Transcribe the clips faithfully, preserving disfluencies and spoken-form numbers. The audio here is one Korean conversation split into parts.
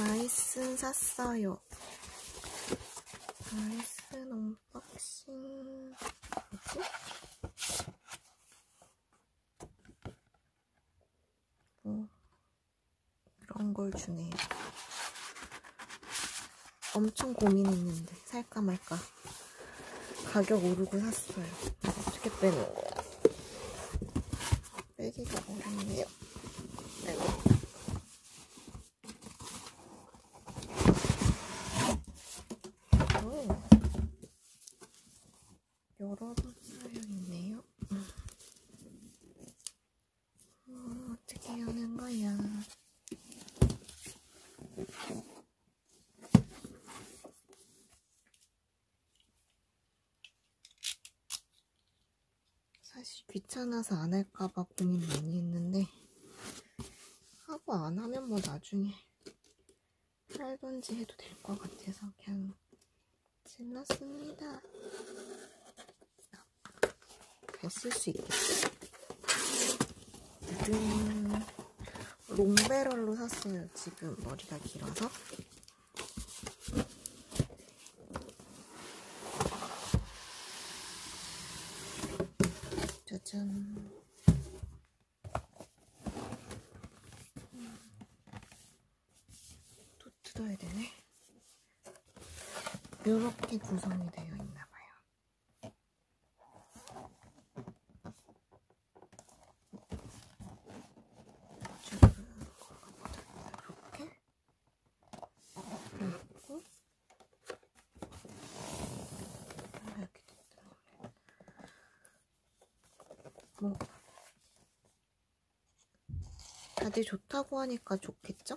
나이스 샀어요. 나이스 언박싱. 뭐지? 뭐 이런 걸 주네요. 엄청 고민했는데 살까 말까. 가격 오르고 샀어요. 어떻게 빼는 거야? 빼기가 어렵네요. 아이고. 여러 번 쌓여있네요. 어, 어떻게 하는 거야? 사실 귀찮아서 안 할까봐 고민 많이 했는데 하고 안 하면 뭐 나중에 팔던지 해도 될 것 같아서 그냥 질렀습니다. 잘 쓸 수 있겠지? 음, 롱배럴로 샀어요. 지금 머리가 길어서. 짜잔. 음, 또 뜯어야 되네. 이렇게 구성이 되어 있나 봐요. 이렇게 그리고 이렇게 됐더라고요. 뭐 다들 좋다고 하니까 좋겠죠?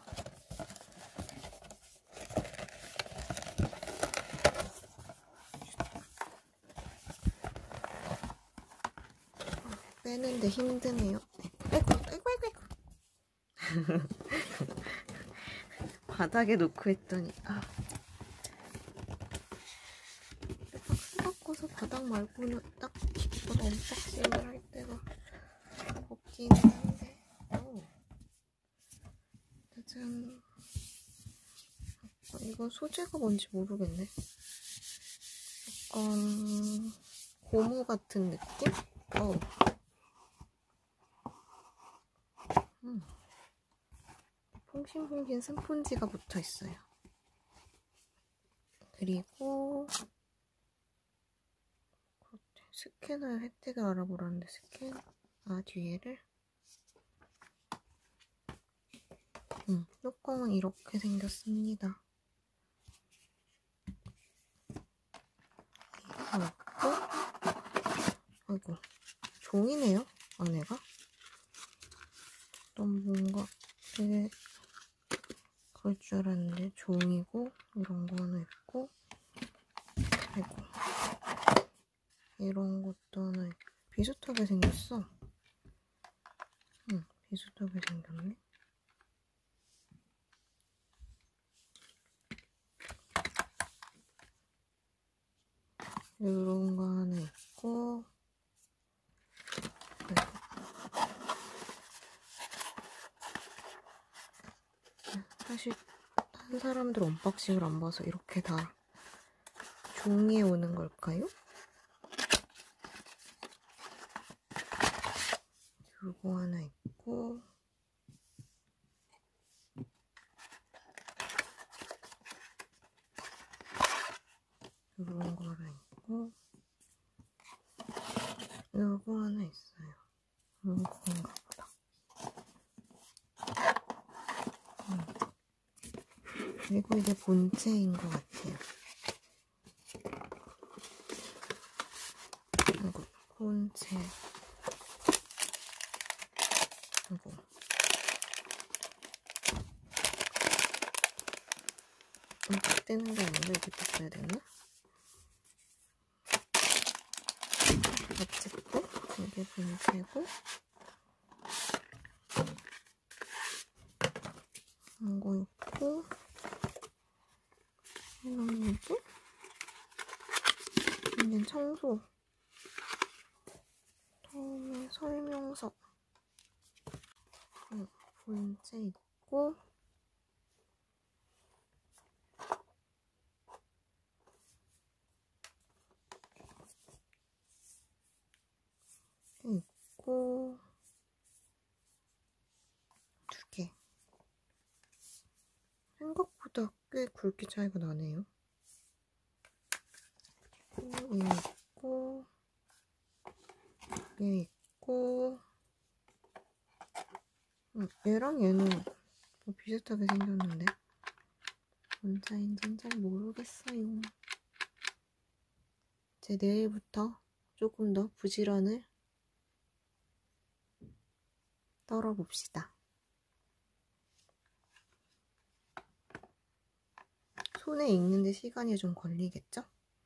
빼는데 힘드네요. 아이고, 아이고, 아이고, 아이고. 바닥에 놓고 했더니, 아. 박스 바꿔서 바닥 말고는 딱 이걸 언박싱을 할 때가 없긴 한데. 오. 짜잔. 아, 이건 소재가 뭔지 모르겠네. 약간 고무 같은 느낌? 어. 음. 퐁신퐁신 스폰지가 붙어 있어요. 그리고 스캐너의 혜택을 알아보라는데 스캔, 아 뒤에를 음, 뚜껑은 이렇게 생겼습니다. 이거 있고, 아이고 종이네요 안에가. 좀 뭔가 되게 그럴 줄 알았는데 종이고 이런 거 하나 있고, 아이고 이런 것도 하나 있고. 비슷하게 생겼어. 응, 비슷하게 생겼네. 이런 거 하나 있고, 사실 한 사람들 언박싱을 안 봐서 이렇게 다 종이에 오는 걸까요? 요거 하나 있고, 요런 거 하나 있고, 요거 하나 있어요. 요건가 보다. 음. 그리고 이게 본체인 것 같아요. 이거 본체. 이거. 이렇게 떼는 게 아니라 이렇게 떼야 되나? 어쨌든 이게 본체고, 이거 있고, 이런 뭐지? 이게 청소. 다음에 설명서. 응, 본체 있고, 꽤 굵기 차이가 나네요. 얘 있고, 얘 있고, 음, 얘랑 얘는 뭐 비슷하게 생겼는데 뭔자인지는 잘 모르겠어요. 이제 내일부터 조금 더 부지런을 떨어봅시다. 손에 익는데 시간이 좀 걸리겠죠?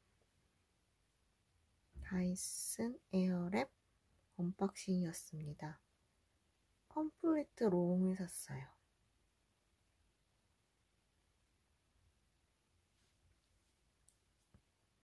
다이슨 에어랩 언박싱이었습니다. 컴플리트 롱을 샀어요.